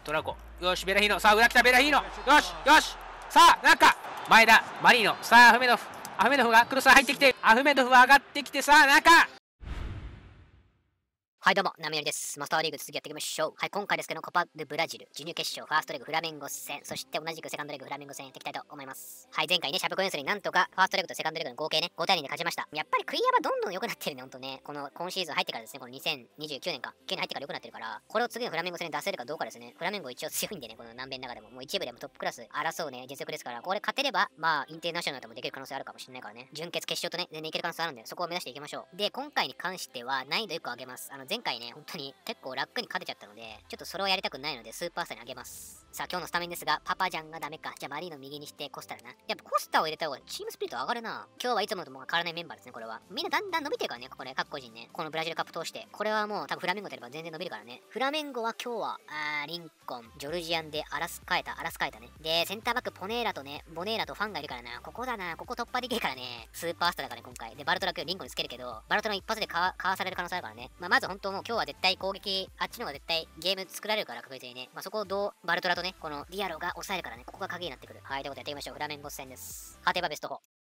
トラコ。よし、ベラヒーノ。さあ、裏来た、ベラヒーノ。よし、よし。さあ、中。前田、マリーノ。さあ、アフメドフ。アフメドフがクロス入ってきて、アフメドフは上がってきて、さあ、中。 はいどうも、ナミノリです。マスターリーグ続きやっていきましょう。はい、今回ですけど、コパ・ドゥ・ブラジル、準々決勝、ファーストレグフラメンゴ戦、そして同じくセカンドレグフラメンゴ戦やっていきたいと思います。はい、前回ね、シャープコインスになんとか、ファーストレグとセカンドレグの合計ね、5対2で勝ちました。やっぱりクイアはどんどん良くなってるね、ほんとね。この、今シーズン入ってからですね、この2029年か、9年入ってから良くなってるから、これを次のフラメンゴ戦で出せるかどうかですね。フラメンゴ一応強いんでね、この南米の中でも、もう一部でもトップクラス争うね、実力ですから、これ勝てれば、まあ、インターナショナルともできる可能性あるかもしれないからね。準決決勝とね、全然いける可能性あるんで、そこを目指していきましょう。で、今回に関しては、難易度1個上げます。前回ね、本当に結構楽に勝てちゃったので、ちょっとそれをやりたくないので、スーパースターに上げます。さあ、今日のスタメンですが、パパジャンがダメか。じゃあ、マリーノ右にして、コスタだな。やっぱコスタを入れた方がチームスピリット上がるな。今日はいつもとも変わらないメンバーですね、これは。みんなだんだん伸びてるからね、ここね、各個人ね。このブラジルカップ通して。これはもう多分フラメンゴとやれば全然伸びるからね。フラメンゴは今日は、リンコン、ジョルジアンでアラスカエタね。で、センターバック、ボネーラとファンがいるからな。ここだな、ここ突破できるからね。スーパースターだからね、今回。で、バルトラ今日リンコンにつけるけど、バルトラ一発でかわされる可能性あるからね。まず本当もう今日は絶対攻撃、あっちの方が絶対ゲーム作られるから確実にね。そこをどうバルトラとね、このディアロが抑えるからね、ここが鍵になってくる。はい、ということでやっていきましょう。フラメンゴ戦です。勝てばベスト4。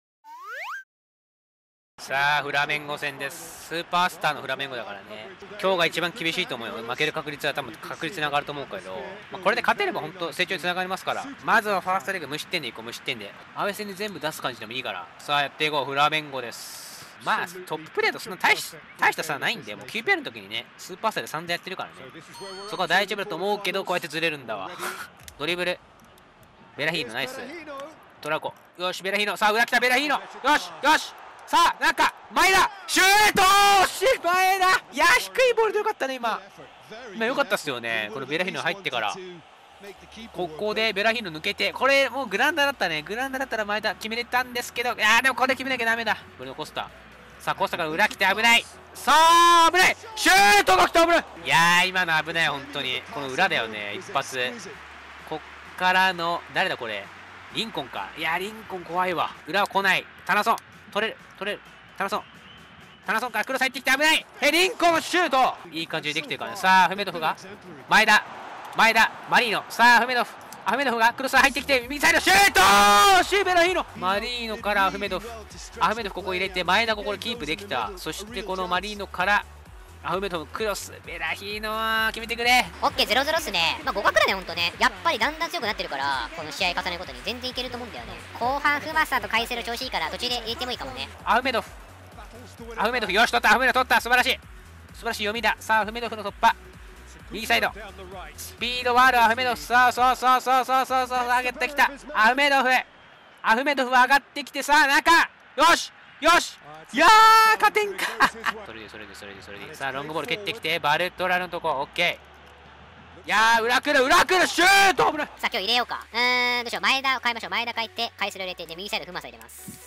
さあ、フラメンゴ戦です。スーパースターのフラメンゴだからね。今日が一番厳しいと思うよ。負ける確率は多分確率に上がると思うけど、これで勝てれば本当成長につながりますから、まずはファーストレグ無失点でいこう、無失点で。アウェー戦で全部出す感じでもいいから。さあ、やっていこう。フラメンゴです。まあ、トッププレーとそんな大した差はないんで、もう QPR の時にね、スーパースターで散々やってるからね。そこは大丈夫だと思うけど、こうやってずれるんだわ。ドリブル。ベラヒーノ、ナイス。トラコ。よし、ベラヒーノ。さあ、裏来た、ベラヒーノ。よし、よし。さあ、前田シュート惜しい前田いや、低いボールでよかったね、今良かったっすよね。これベラヒーノ入ってから。ここでベラヒーノ抜けて、これもうグラウンダーだったね。グラウンダーだったら前田決めれたんですけど、いやでもこれで決めなきゃダメだ。これのコスタ。さあ、コスタから裏来て危ない。さあ、危ない。シュートが来た、危ない。いやー、今の危ない、本当に。この裏だよね、一発。こっからの、誰だこれ。リンコンか。いや、リンコン怖いわ。裏は来ない。タナソン。取れる。タナソンからクロス入ってきて危ない。リンコンシュートいい感じでできてるからね。さあ、アフメドフが前田、マリーノ。さあ、アフメドフがクロス入ってきて右サイドシュートシューベラヒーノ。マリーノからアフメドフここ入れて、前田ここでキープできた。そしてこのマリーノからアフメドフクロス、ベラヒーノ決めてくれ。 オッケー、0-0っすね。互角だね、ほんとね。やっぱりだんだん強くなってるから、この試合重ねることに全然いけると思うんだよね。後半フマサとカイセル調子いいから途中で入れてもいいかもね。 アフメドフよし、取った。アフメドフ取った。素晴らしい読みだ。さあ、アフメドフの突破、右サイドスピードはあるアフメドフ。さあ、そう上げてきたアフメドフ上がってきて、さあ中、よしいやー勝てんかそれでさあ、ロングボール蹴ってきてバルトラのとこ。オッケー。いやー、裏来るシュート危ない。 さあ、今日入れようか。どうしよう。前田を変えましょう。前田変えてカイセル入れて、で右サイドフマサ入れます。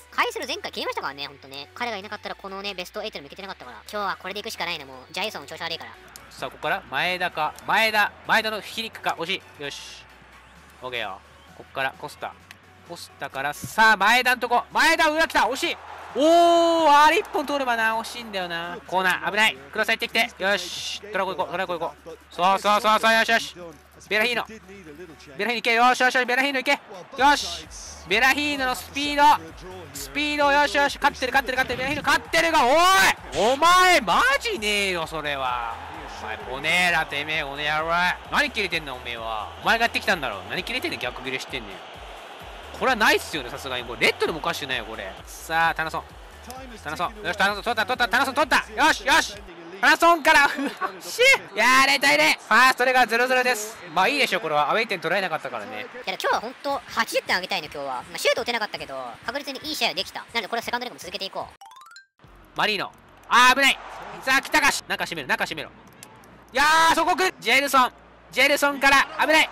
カイセル前回消えましたからね、ほんとね。彼がいなかったらこのねベスト8にもいけてなかったから、今日はこれでいくしかないな。もうジャイソン調子悪いから。 さあ、ここから前田のフィリックか。惜しい。よし、オッケーよ。こっからコスタから、さあ前田のとこ。前田裏来た。惜しい。おー、あれ1本通ればな。惜しいんだよな。コーナー危ない。クロス入ってきて、よし、トラコ行こう。そう、よし。ベラヒーノ行け。よし、ベラヒーノ行け。よし、ベラヒーノのスピード、よし、勝ってる。ベラヒーノ勝ってるが、お前マジねえよ、それは。お前ボネーラ、てめえ、おねやろ。何切れてんの、おめえは。お前がやってきたんだろ。何切れてんねん、逆切れしてんねん。これはないっすよね、さすがに。これレッドでもおかしくないよ、これ。さあ、タナソン。よし、タナソン取った。よし、タナソンからしいやー、0対0。ファーストレが0-0です。まあいいでしょ、これは。アウェイ点取られなかったからね。 いや、今日はほんと80点あげたいね、今日は。シュート打てなかったけど、確実にいい試合できた。なのでこれはセカンドレグも続けていこう。 マリーノ。危ない。さあ、来たか。中閉めろ。いやー、そこ来る。ジェルソンから危ない。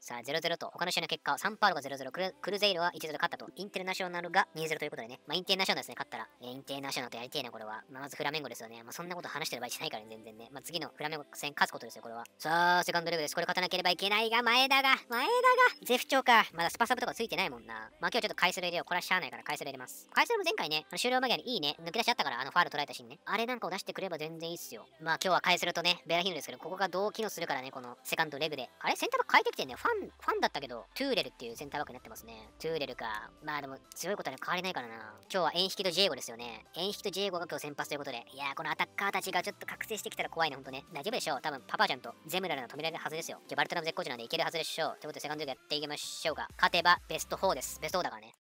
さあ、0-0と、他の試合の結果、サンパウロが0-0、クルゼイロは 1-0 勝ったと、インテルナショナルが 2-0 ということでね、まあ、インテルナショナルですね、勝ったら、インテルナショナルとやりてえな、これは。まあ、まずフラメンゴですよね。まあ、そんなこと話してる場合じゃないからね、全然ね。まあ、次のフラメンゴ戦勝つことですよ、これは。さあ、セカンドレグです。これ勝たなければいけないが、前田が、絶不調か。まだスパサブとかついてないもんな。まあ、今日ちょっとカイセル入れよう。これはしゃあないからカイセル入れます。カイセルも前回ね、終了間際にいいね、抜き出しあったから、ファウル取られたシーンね。あれなんかを出してくれば全然いいっすよ。まあ、今日はカイセルとね、ベラヒーノですけど、ここがどう機能するからね、このセカンドレグで。あれセンターバック変えてきてんね。ファンだったけど、トゥーレルっていうセンターバックになってますね。トゥーレルか。まあでも、強いことは変わりないからな。今日はエンヒキとジェイゴですよね。エンヒキとジェイゴが今日先発ということで。いやー、このアタッカーたちがちょっと覚醒してきたら怖いね、ほんとね。大丈夫でしょう。多分、パパちゃんとゼムラルが止められるはずですよ。バルトラム絶好調なんでいけるはずでしょう。ということで、セカンドレグやっていきましょうか。勝てばベスト4です。ベスト4だからね。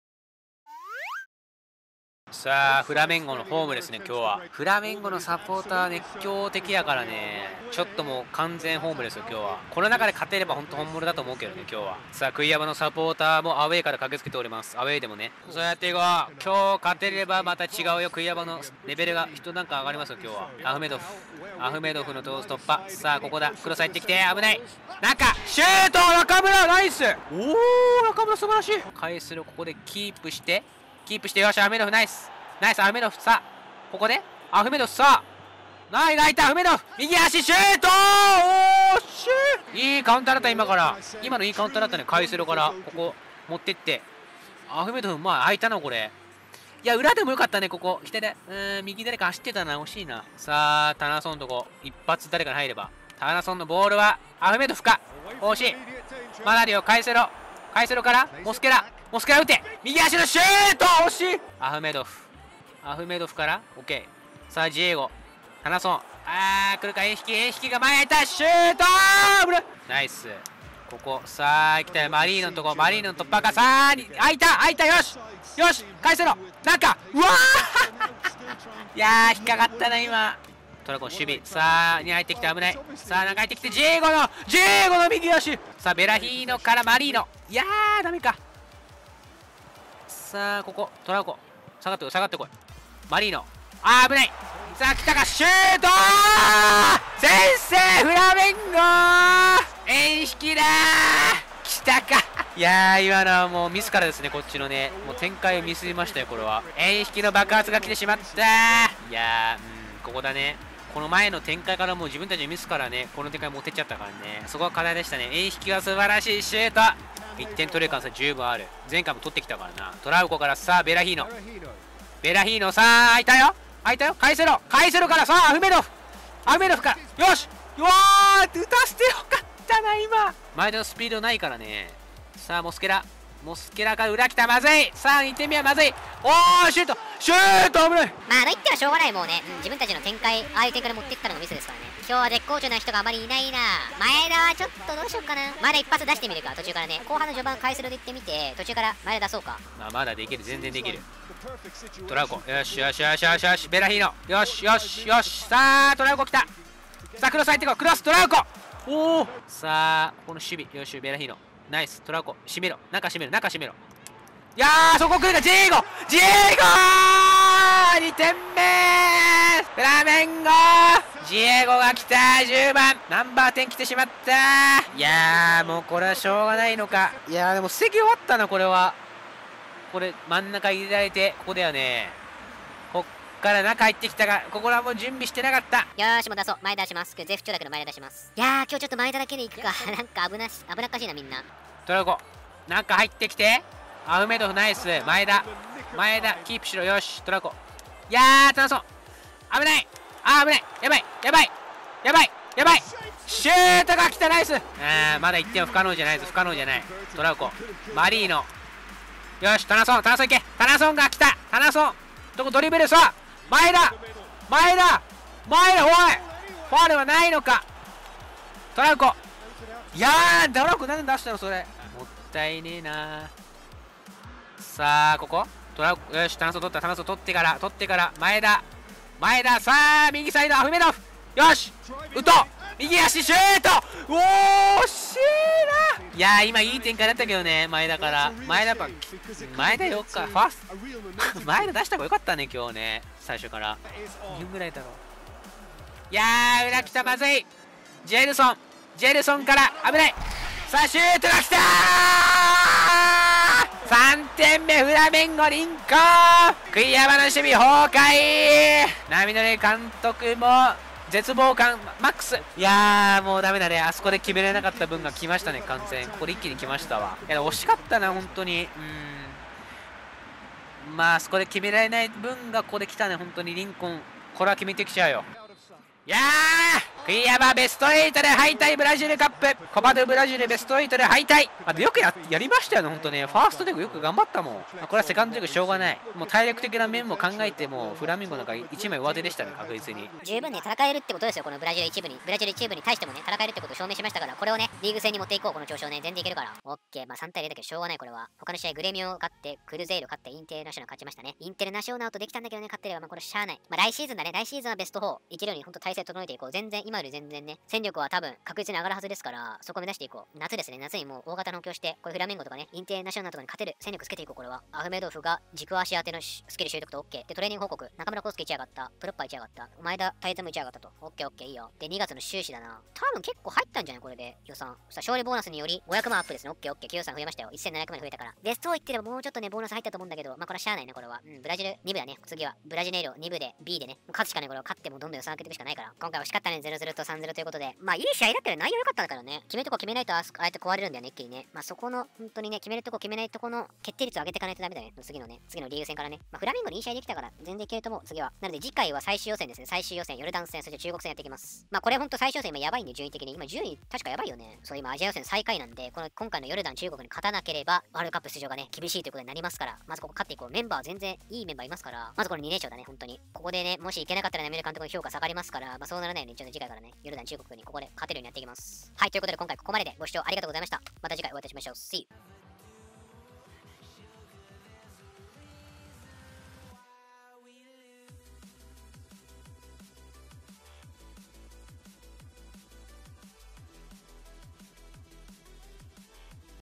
さあフラメンゴのホームですね。今日はフラメンゴのサポーター熱狂的やからね、ちょっともう完全ホームですよ今日は。この中で勝てれば本当本物だと思うけどね今日は。さあクイヤバのサポーターもアウェーから駆けつけております。アウェーでもね、そうやっていこう。今日勝てればまた違うよ。クイヤバのレベルが一段階上がりますよ今日は。アフメドフの突破。さあここだ、クロス入ってきて危ない。中シュート、中村ナイス。おお中村素晴らしい。返する。ここでキープしてよし、アフメドフナイスアフメドフ。さあここでアフメドフ、さあナイス、アフメドフ右足シュート。おーしゅいいカウンターだった。今のいいカウンターだったね。カイセロからここ持ってってアフメドフ、まあ空いたのこれ。いや裏でもよかったね。ここ右誰か走ってたな、惜しいな。さあタナソンとこ一発誰かに入れば。タナソンのボールはアフメドフか、惜しい。まだあるよ。カイセロからモスケラ打て、右足のシュート惜しい。アフメドフから OK。 さあジエゴ、タナソン、来るか。エンヒキが前へたシュートー、ナイス。ここさあ来たよ。マリーノのとこ、マリーノの突破か。さあ開いたよし返せろ。中うわーいやー引っかかったな今。トラコン守備。さあに入ってきて危ない。さあ中入ってきてジエゴの右足。さあベラヒーノからマリーノ。いやーダメか。さあここトラコ下がってこい。マリーノ危ない。さあ来たかシュートー、先制フラメンゴエンヒキだー、来たか。いやー今のはもうミスからですね。こっちのねもう展開をミスりましたよこれは。エンヒキの爆発が来てしまった。いやーここだね。この前の展開からもう自分たちのミスからねこの展開持ってっちゃったからね、そこは課題でしたね。エンヒキは素晴らしいシュート。1点取れる可能性十分ある。前回も取ってきたからな。トラウコからさあベラヒーノさあ開いたよ返せろからさあアフメドフからよし打たせてよかったな今。前田のスピードないからね。さあモスケラから裏来た、まずい。さあ2点目はまずい。おーシュート危ない。 まあ1点はしょうがないもうね、自分たちの展開、ああいう展開で持っていったのがミスですからね。今日は絶好調な人があまりいないな。前田はちょっとどうしようかな。まだ一発出してみるか、途中からね。後半の序盤回数でいってみて、途中から前田出そうか。 まだできる、全然できる。トラウコよしベラヒーノよしさあトラウコ来た。さあクロス入ってこい。クロストラウコおお。さあこの守備よしベラヒーノナイス。トラウコ閉めろ、中閉めろ。いやーそこ来るか。ジエゴ2点目フラメンゴジエゴが来た。10番ナンバー10来てしまった。いやーもうこれはしょうがないのか。いやーでも防ぎ終わったなこれは。これ真ん中入れられてここだよね。こっから中入ってきたが、ここはもう準備してなかった。 よーしもう出そう。前出します。絶不調だけど前出します。いやー今日ちょっと前田だけでいくか。なんか危なっかしいなみんな。 トラコ中入ってきてアフメドフナイス。前田キープしろ。よしトラコ。いやータナソン危ない。やばいシュートが来た。ナイス。まだ1点は不可能じゃない。トラコマリーノよしタナソンいけ。タナソンが来た。タナソンどこドリブル。さあ前田おいファウルはないのか。トラウコいやートラウコ何で出したのそれ。もったいねえな。さあここトラウコよしタナソン取ってから前田さあ右サイドアフメドフよし打とう。右足シュートおー惜しいな。いやー今いい展開だったけどね。前田よかファースト前田出した方がよかったね今日ね。最初から2分ぐらいだろう。いやー裏来たまずい。ジェルソンから危ない。 さあシュートが来たー。3点目フラメンゴリンコ栗山の守備崩壊。波乗り監督も絶望感マックス。いやーもうダメだね。あそこで決めれなかった分が来ましたね。完全ここで一気に来ましたわ。いや惜しかったな本当に。まああそこで決められない分がここで来たね。本当にリンコンこれは決めてきちゃうよ。いやー栗山ベスト8で敗退。ブラジルカップコパ・ドゥ・ブラジルベスト8で敗退。よくやりましたよね本当ね。ファーストレグよく頑張ったもん。これはセカンドレグしょうがない。もう体力的な面も考えてもフラミンゴなんか1枚上手でしたね確実に。 十分ね戦えるってことですよ。このブラジル一部に対してもね戦えるってことを証明しましたから、これをねリーグ戦に持っていこう。この調子をね全然いけるから。オッケー。まあ3対0だけどしょうがない。これは他の試合グレミオ勝ってクルゼイロ勝ってインテルナショナル勝ちましたね。インテルナショナルとできたんだけどね勝ってればまあこれしゃあない。まあ来シーズンだね。来シーズンはベスト4いけるように本当体制整えていこう。全然今より全然ね戦力は多分確実に上がるはずですから、そこを目指していこう。夏ですね。夏にもう大型の補強して、これフラメンゴとかねインテルナショナルとかに勝てる戦力つけていこう。これはアフメドフが軸足当てのスキル習得と OK で、トレーニング報告中村康介1上がった、プロッパー1上がった、前田大津も1上がったと。 OK いいよ。で2月の収支だな。多分結構入ったんじゃないこれで予算。さあ勝利ボーナスにより500万アップですね。OK 給与さん増えましたよ。1700万増えたからベスト4いってればもうちょっとねボーナス入ったと思うんだけど、まあこれはしゃあないね。これはブラジル2部だね。次はブラジネイロ2部で B でね勝つしかね。これを勝ってもどんどん予算上げていくしかないから、今回は惜しかったね。0-0と3-0ということで、まあいい試合だったら内容良かったんだからね。決めるとこ決めないとああやって壊れるんだよね一気にね。まあそこの本当にね決めるとこ決めないとこの決定率を上げていかないとダメだね。次のリーグ戦からね。まあフラミンゴにいい試合できたから全然いけると思う次は。なので次回は最終予選ですね。最終予選ヨルダン戦、そして中国戦やっていきます。まあこれほんと最終予選今やばいんで順位的に。今順位確かやばいよね。そう今アジア予選最下位なんで、今回のヨルダン中国に勝たなければワールドカップ出場がね厳しいということになりますから、まずここ勝っていこう。メンバー全然いいメンバーいますから、まずこの2連勝だね本当に。ここでねもしいけなかったらねメル監督の評価下がりますから、まあそうならないように次回からねヨルダン中国にここで勝てるようにやっていきます。はい、ということで今回ここまででご視聴ありがとうございました。また次回お会いいたしましょう。See you!